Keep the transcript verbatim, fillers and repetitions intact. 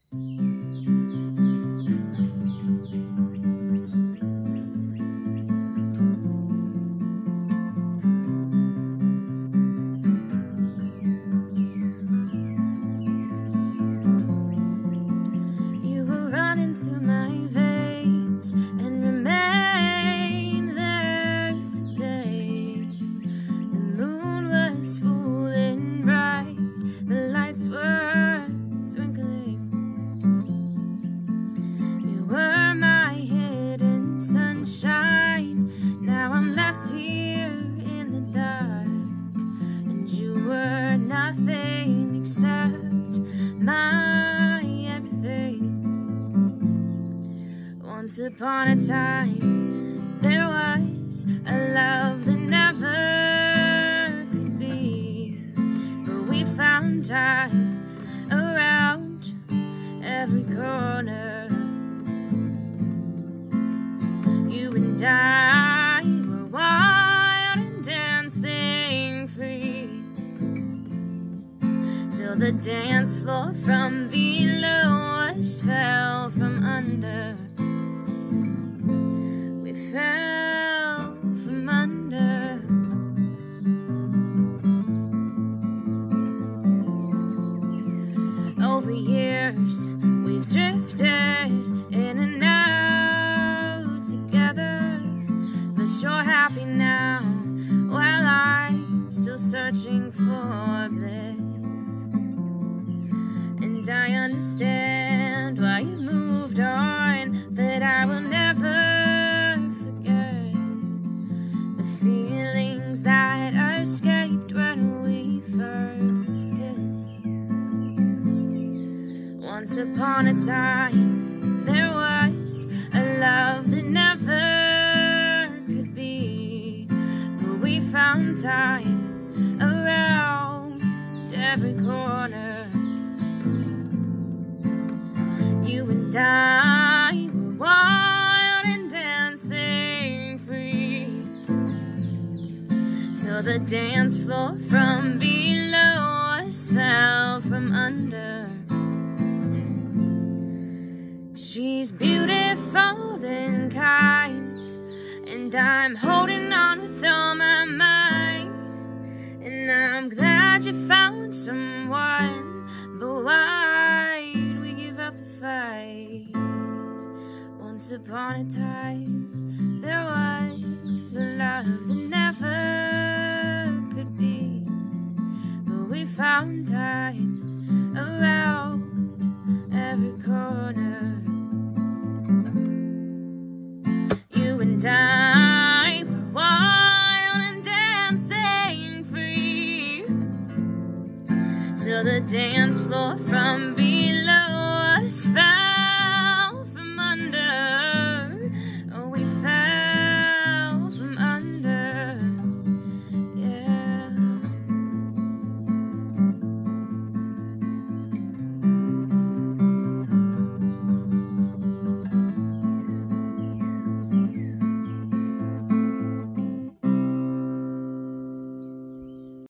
Nothing except my everything. Once upon a time, there was a love that never could be, but we found time around every corner. You and I were wild and dancing free, till the dance floor from below us fell from under. We fell from under. Over years we've drifted in and out together, but you're happy now while I'm still searching for bliss. And I understand why you moved on, but I will never forget the feelings that escaped when we first kissed. Once upon a time, there was a love that never could be, but we found time around every corner. You and I were wild and dancing free, till the dance floor from below us fell from under. She's beautiful and kind, and I'm holding on with all my might. And I'm glad you found someone, but why'd we give up the fight? Once upon a time, there was a love that never could be, but we found time around every corner. You and I were wild and dancing free, till the dance floor from